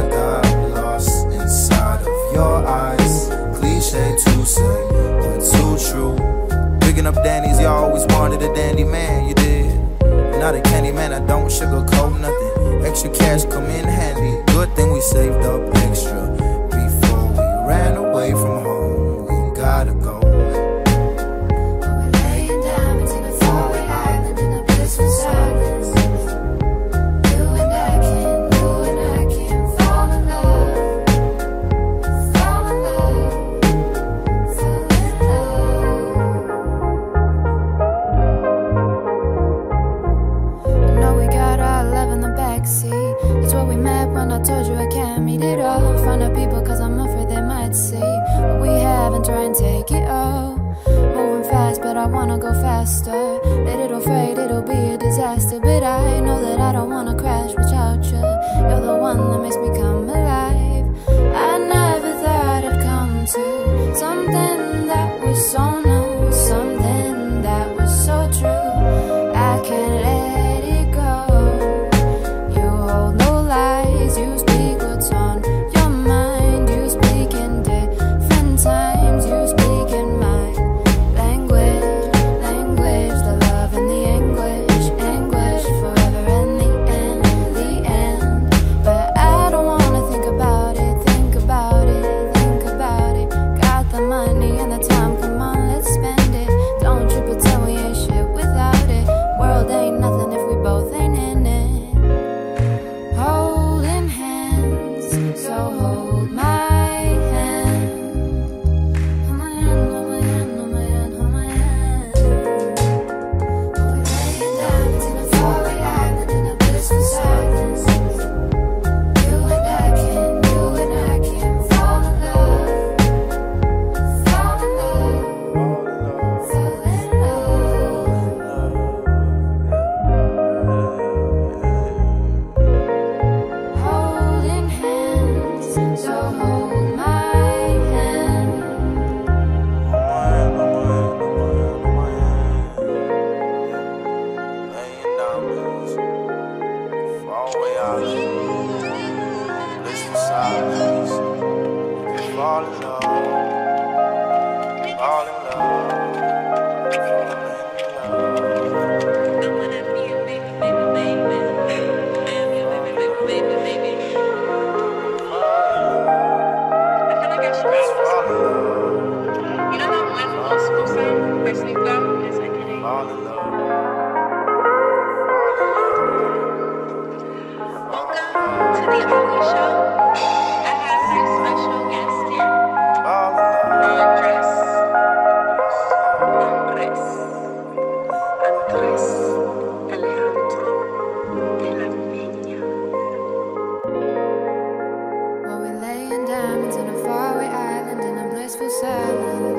I got lost inside of your eyes. Cliche to say, but too true. Picking up Danny's, you always wanted a dandy man, you did. Not a candy man, I don't sugarcoat nothing. Extra cash come in handy. Good thing we saved up extra before we ran away from home. We gotta go. We're laying diamonds in a faraway island in a blissful silence. You and I can fall in love, fall in love, fall in love. I know we got our love in the backseat. It's what we met when I told you I can't meet it all. Find out people cause I'm afraid they might see what we have and try and take it all. Moving fast but I wanna go faster. Little afraid it'll be a disaster, but I know that I don't wanna crash without you. You're the one that makes me come alive. I never thought I'd come to something that was so new, something that was so true. I can't let it go. You hold no lies, you speak what's on your mind. You speak in different times, you speak in my language, language. The love and the anguish, anguish. Forever and the end, the end. But I don't wanna think about it, think about it, think about it. Got the money and the time, come on, let's spend it. Don't you pretend we ain't shit without it. World ain't nothing if we both ain't in it. Holding hands, so hold my hand. Hold my hand, hold my hand, hold my hand, hold my hand. We're laying diamonds in a faraway island in a blissful silence. You and I can fall in love, fall in love, fall in love. Holding hands, so hold my hand. Laying diamonds, far away out, blissful silence. Fall in love, fall in love, fall in Well, we're laying diamonds in a faraway island in a blissful silence.